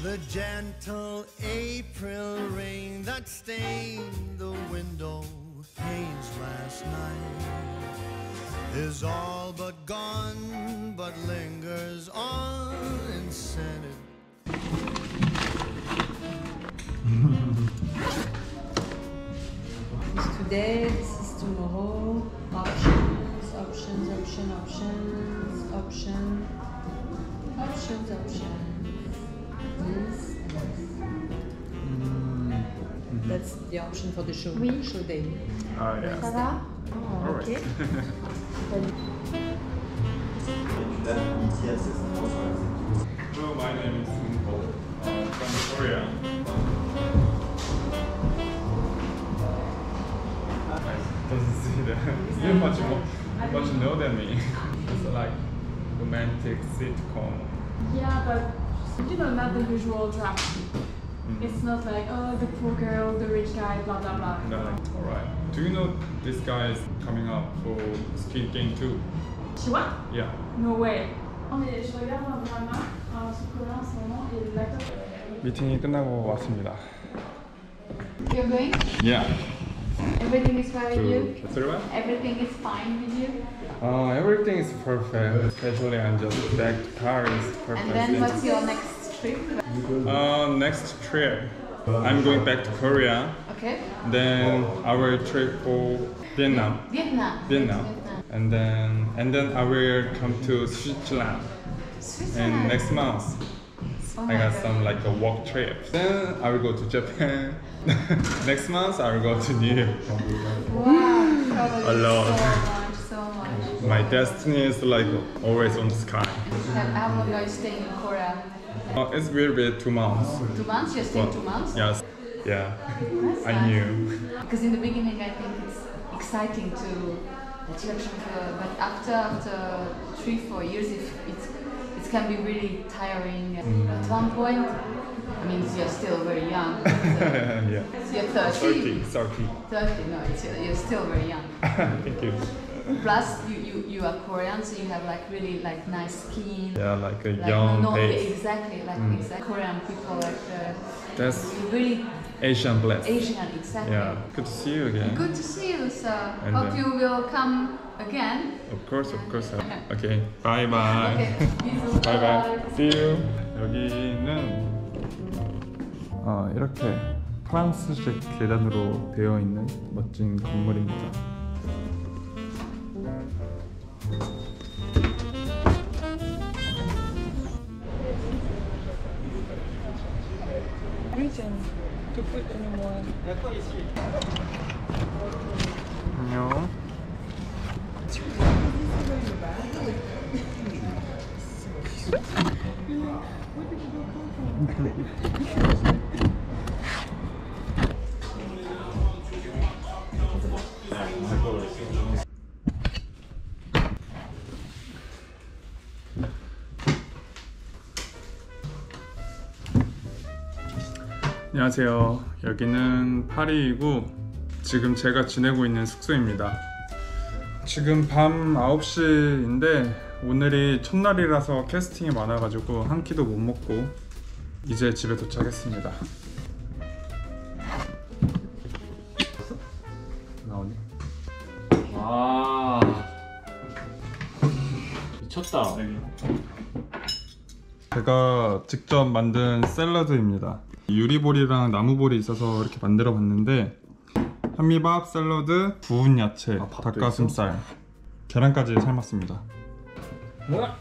The gentle April rain that stained the window panes last night is all but gone, but lingers on in scented. This is today, this is tomorrow. Options, options, options, options, options, options, options. This and this. That's the option for the show. Oui. Show day. Ah, yeah. Ça va? All right. Ok. Hello, my name is Moonho from Korea. Doesn't see that. You're much know than me. It's like romantic sitcom. Yeah, but you know, not the usual drama. It's not like, oh, the poor girl, the rich guy, blah blah blah. No, alright. Do you know this guy is coming up for Squid Game 2? Tu vois? Yeah. No way. Mais je regarde un drama sous-coréen en ce moment et l'acteur. 미팅이 끝나고 왔습니다. You're going? Yeah. Everything is fine with you? Sorry? Everything is fine with you? Everything is perfect. Especially I'm just back to Paris. Perfect. And then what's your next trip? Next trip. I'm going back to Korea. Okay. Then our trip for Vietnam. Vietnam. And then I will come to Switzerland. And next month Oh I my got God. some like a walk trip. Then I will go to Japan. Next month I will go to New York. Wow, traveling Alone. so much. My destiny is like always on the sky. How long are you staying in Korea? It's will be 2 months. 2 months? You're staying 2 months? Yes. Yeah. That's I nice. knew. Because in the beginning I think it's exciting to but after 3-4 years it can be really tiring. At one point, I mean you're still very young. Yeah. You're 30. 30. 30, no, you're still very young. Thank you. Plus, you are Korean, so you have like really like nice skin. Yeah, like a Like, young no, face. exactly, like exactly. Korean people like That's really Asian blessed. Asian, exactly. Yeah. Good to see you again. Good to see you, so And, hope you will come again. Of course. Okay. Bye bye. Okay, you too. Bye bye. See you. 여기는 이렇게 프랑스식 계단으로 되어 있는 멋진 건물입니다. To put anymore. 안녕. 안녕하세요. 여기는 파리이고 지금 제가 지내고 있는 숙소입니다. 지금 밤 9시인데 오늘이 첫날이라서 캐스팅이 많아가지고 한 끼도 못 먹고 이제 집에 도착했습니다. 나오니? 와 미쳤다. 제가 직접 만든 샐러드입니다. 유리볼이랑 나무볼이 있어서 이렇게 만들어 봤는데 현미밥, 샐러드, 구운 야채, 닭가슴살, 계란까지 삶았습니다. 뭐야?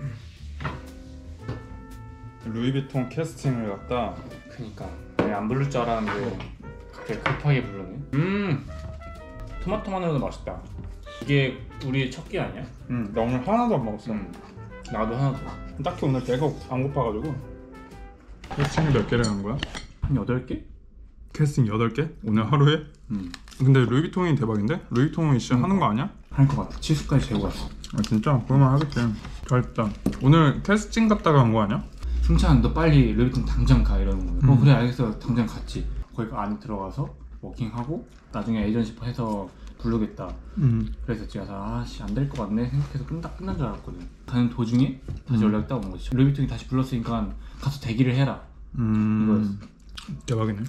루이비통 캐스팅을 갖다 그니까 안 부를 줄 알았는데 갑자기 급하게 부르네. 토마토 마늘도 맛있다. 이게 우리 첫 끼 아니야? 나 오늘 하나도 안 먹었어. 나도 하나 더. 딱히 오늘 배가 안 고파가지고. 캐스팅을 몇 개를 한 거야? 한 8개? 캐스팅 8개? 오늘 하루에? 근데 루이비통이 대박인데? 루이비통은 진짜 하는 거 아니야? 할 것 같아. 치수까지 재고 왔어. 아 진짜? 그러면 하겠지. 잘했다. 오늘 캐스팅 갔다가 간 거 아니야? 승찬 너 빨리 루이비통 당장 가 이러는 거야. 그래 알겠어. 당장 갔지. 거기 안에 들어가서 워킹하고 나중에 에이전시 해서 부르겠다. 그래서 제가 아씨 안 될 것 같네 생각해서 끝난 줄 알았거든. 가는 도중에 다시 연락이 딱 온 거지. 루이비통이 다시 불렀으니까 가서 대기를 해라. 이거였어. 대박이네.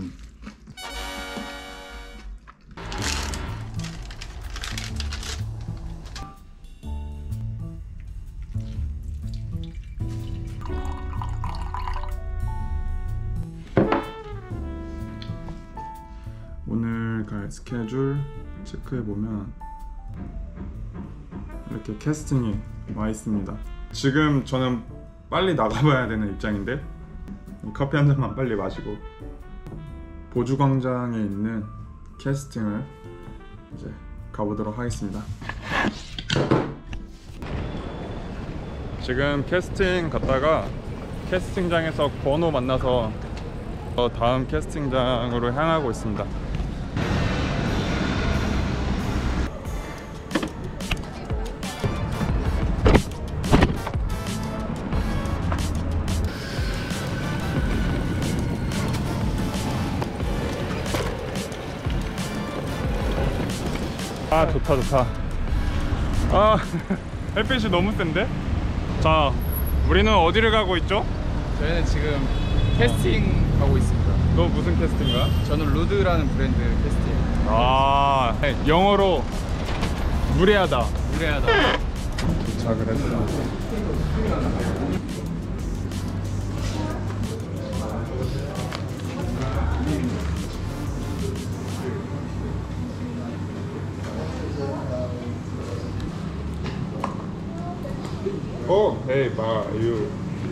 오늘 갈 스케줄 체크해보면 이렇게 캐스팅이 와 있습니다. 지금 저는 빨리 나가봐야 되는 입장인데 커피 한 잔만 빨리 마시고 보주광장에 있는 캐스팅을 이제 가보도록 하겠습니다. 지금 캐스팅 갔다가 캐스팅장에서 권호 만나서 다음 캐스팅장으로 향하고 있습니다. 아 좋다 좋다. 아 햇빛이 너무 센데? 자 우리는 어디를 가고 있죠? 저희는 지금 캐스팅 가고 있습니다. 너 무슨 캐스팅가? 저는 루드라는 브랜드 캐스팅. 아 영어로 무례하다. 무례하다. 도착을 했어. Oh, hey, are you?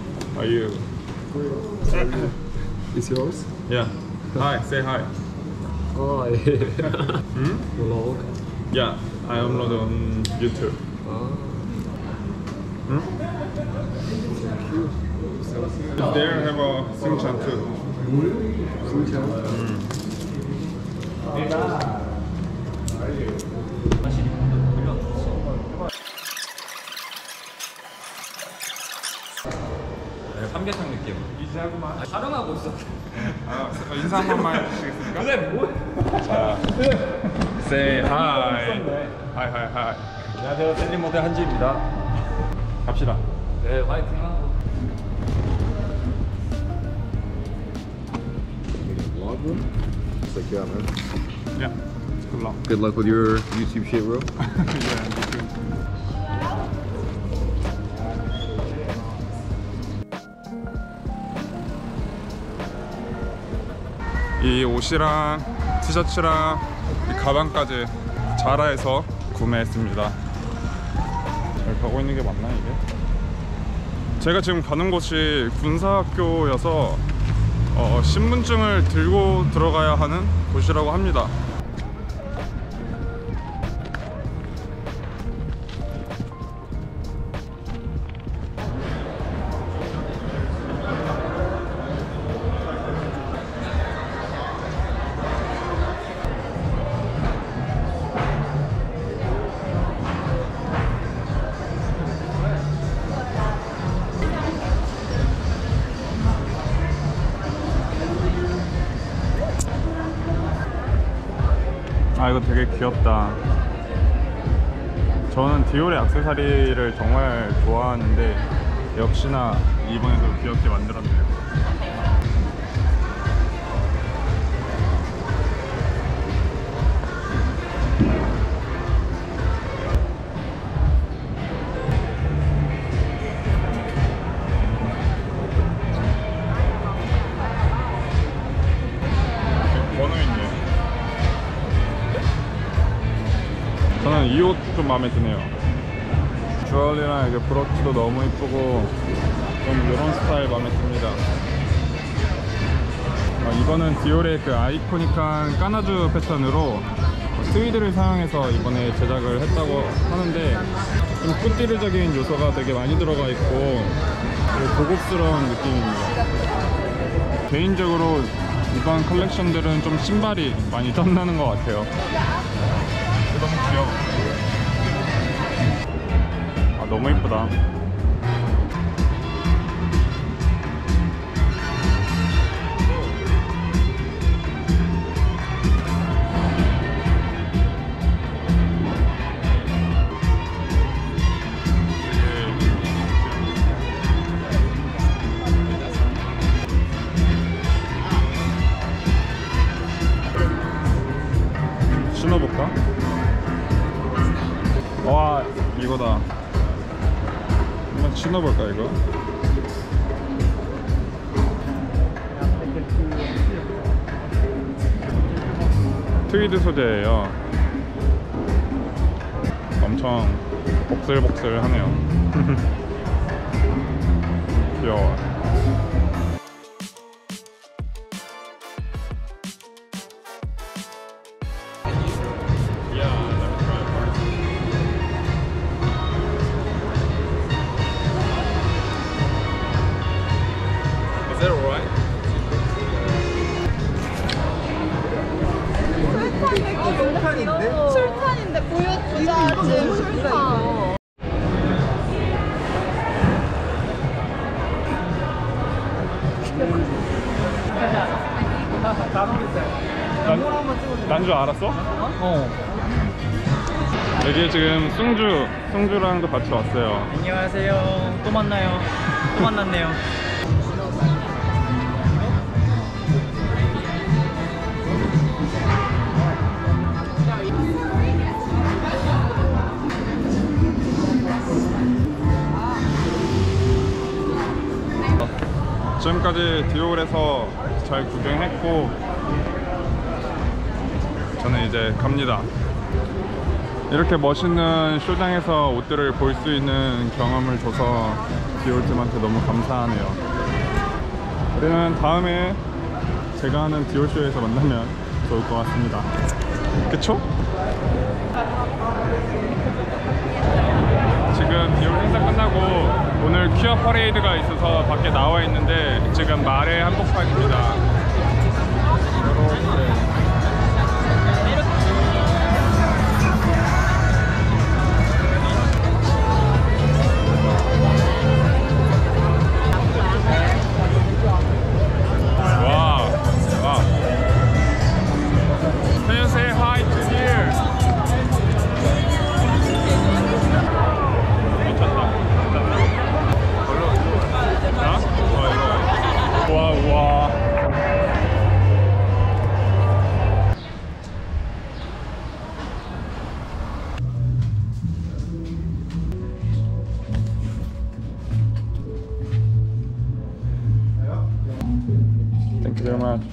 It's yours? Yeah. Hi, say hi. Hi. Vlog. Yeah, I upload on YouTube. There have a Singchan too. 삼계탕 느낌. 이지하고만. 촬영하고 있어. 아, 인사 한 번만 해주시겠습니까? 근데 뭐? 자, say hi. Hi, hi, hi. 안녕하세요, 샌디 모델 한지입니다. 갑시다. 네, 화이팅하고. Vlog room? It's like, yeah, man. Yeah, good luck. Good luck with your YouTube shit, bro. Yeah, you too. 이 옷이랑 티셔츠랑 이 가방까지 자라에서 구매했습니다. 잘 가고 있는 게 맞나 이게? 제가 지금 가는 곳이 군사학교여서 신분증을 들고 들어가야 하는 곳이라고 합니다. 아 이거 되게 귀엽다. 저는 디올의 액세서리를 정말 좋아하는데 역시나 이번에도 귀엽게 만들었네요. 번호 있네. 저는 이 옷 좀 마음에 드네요. 주얼리랑 이게 브로치도 너무 이쁘고 좀 이런 스타일 마음에 듭니다. 이거는 디올의 그 아이코닉한 까나주 패턴으로 스위드를 사용해서 이번에 제작을 했다고 하는데 좀 꾸띠르적인 요소가 되게 많이 들어가 있고 고급스러운 느낌입니다. 개인적으로 이번 컬렉션들은 좀 신발이 많이 탐나는 것 같아요. 너무 귀여워. 아 너무 이쁘다. 신어볼까 이거? 트위드 소재예요. 엄청 복슬복슬하네요. 귀여워. Is that alright? 술탄인데 보여주자지 술탄. 난 줄 알았어? 여기 지금 숭주랑도 같이 왔어요. 안녕하세요. 또 만나요. 또 만났네요. 지금까지 디올에서 잘 구경했고 저는 이제 갑니다. 이렇게 멋있는 쇼장에서 옷들을 볼 수 있는 경험을 줘서 디올팀한테 너무 감사하네요. 우리는 다음에 제가 하는 디올쇼에서 만나면 좋을 것 같습니다. 그쵸? 지금 디올 행사 끝나고 오늘 퀴어 퍼레이드가 있어서 밖에 나와 있는데 지금 말의 한복판입니다. 와우. Can you say hi to here? 와. Thank you very much.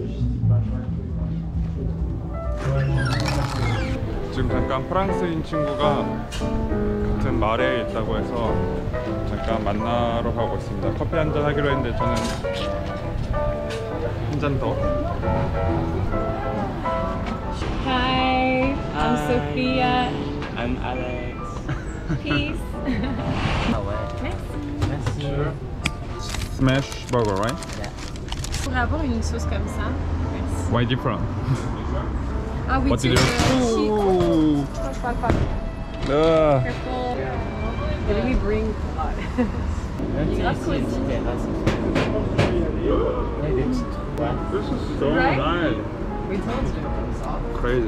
지금 잠깐 프랑스인 친구가 같은 마레에 있다고 해서 잠깐 만나러 가고 있습니다. 커피 한잔 하기로 했는데 저는 한 잔 더. Hi, I'm Sophia. I'm Alex. Peace. Smash burger, right? Pour avoir une sauce comme ça. Merci. Why different? Ah oui, What tu did you? Ooh. Careful. Did we bring? This is so Right? nice. We told you. Crazy.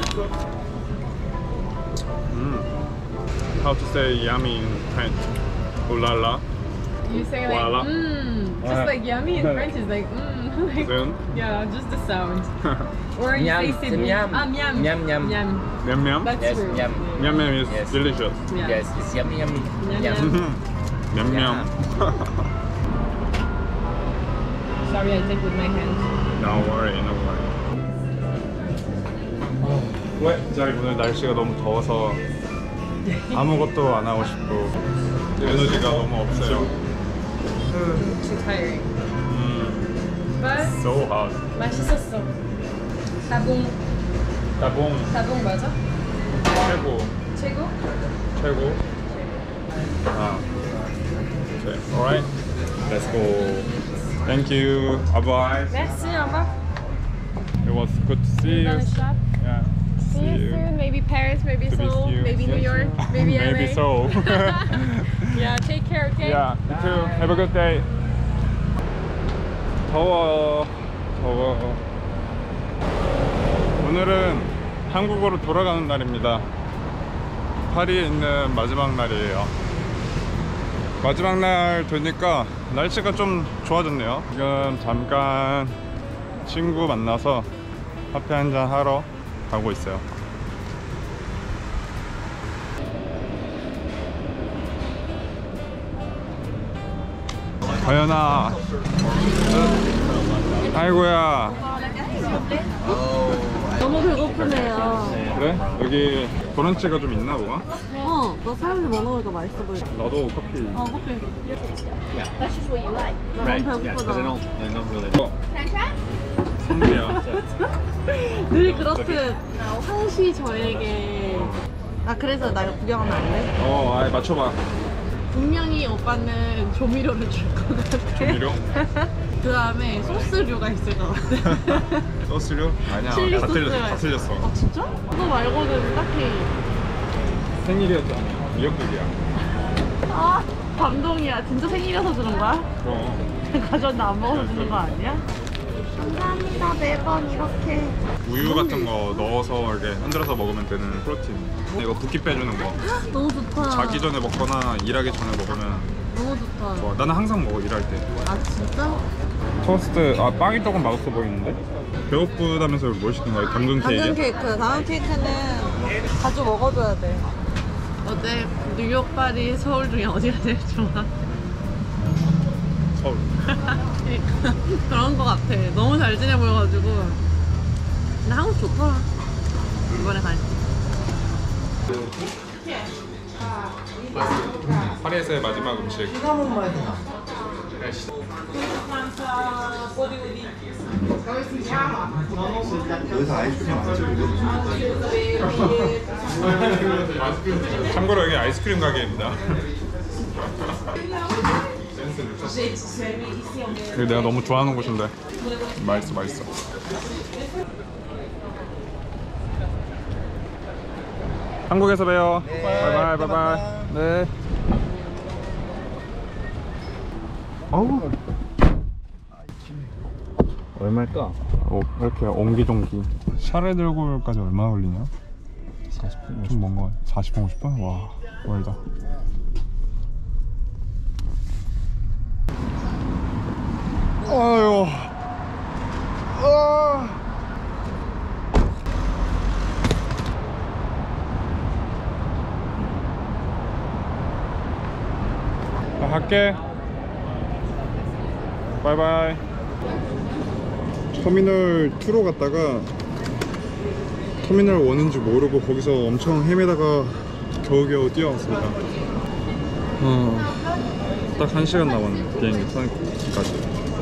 How to say yummy in French? Ooh la la. You say like Voila. just like yummy in French is like like, Soon? yeah, just the sound. Or you say c'est bon. Miam. Ah miam. Miam, miam. Miam. Yum yum? That's Yes, true. yum. Yum yum is Yes. delicious. Yeah. Yes, it's yummy, yummy. Yum, Yum. yum. Yum yum. Sorry, I take with my hand. No worry, no worry. 왜? 진짜 오늘 날씨가 너무 더워서 아무것도 안 하고 싶고 에너지가 너무 없어요. Too tiring. But So hot. 맛있었어. 따봉. 따봉 따봉 맞아? 최고. 최고? 최고. 아. Okay. Alright. Let's go. Thank you. Bye bye. Merci, au revoir. It was good to see you. Dans le shop. Yeah. See you soon. Maybe Paris, maybe To be Seoul, you. maybe New York, maybe LA. Maybe so. Yeah, take care, okay? Yeah, you too. Have a good day. 더워. 오늘은 한국으로 돌아가는 날입니다. 파리에 있는 마지막 날이에요. 마지막 날 되니까 날씨가 좀 좋아졌네요. 지금 잠깐 친구 만나서 커피 한잔 하러 가고 있어요. 과연아. 아이고야. 너무 배고프네요. 그래? 여기 브런치가 좀 있나 뭐가? 너 사람들 뭐 먹으니까 맛있어 보이지? 나도 커피. 커피. That's just what you like. 너무 배고프다. 선물이야. 늘 그렇듯 항시 저에게 그래서 나 이거 구경하면 안 돼? 아이 맞춰봐. 분명히 오빠는 조미료를 줄 것 같아. 조미료? 그 다음에 소스류가 있을 것 같아. 소스류? 아니야. 칠리 다 틀렸어. 소스가 다 틀렸어. 진짜? 그거 말고는 딱히. 생일이었잖아. 미역국이야. 감동이야. 진짜 생일이어서 주는 거야? 가져왔는데 안 먹어서 주는 거 아니야? 감사합니다. 매번 이렇게 우유 같은 거 넣어서 이렇게 흔들어서 먹으면 되는 프로틴. 이거 붓기 빼주는 거. 너무 좋다. 자기 전에 먹거나 일하기 전에 먹으면 너무 좋다. 좋아. 나는 항상 먹어, 일할 때. 진짜? 토스트, 빵이 조금 맛없어 보이는데? 배고프다면서 뭘 시킨 거야? 당근 케이크야? 당근 케이크. 당근 케이크는 자주 먹어줘야 돼. 어때? 뉴욕, 파리, 서울 중에 어디가 제일 좋아? 서울. 그런 거 같아. 너무 잘 지내 보여가지고. 근데 한국 좋더라. 이번에 가니까. 파리에서의 마지막 음식. 여기서 아이스크림 안 찍어. 참고로 여기 아이스크림 가게입니다. 이거 내가 너무 좋아하는 곳인데 맛있어. 한국에서 봬요. 바이바이. 네. 어우. 얼마일까? 이렇게 옹기종기. 샤레들골까지 얼마나 걸리냐? 40분. 좀 먼 거. 40분 50분? 와, 멀다. 아유. 나 갈게. 바이바이. 터미널 2로 갔다가 터미널 1인지 모르고 거기서 엄청 헤매다가 겨우겨우 뛰어왔습니다. 딱 1시간 남았네, 비행기 타기까지.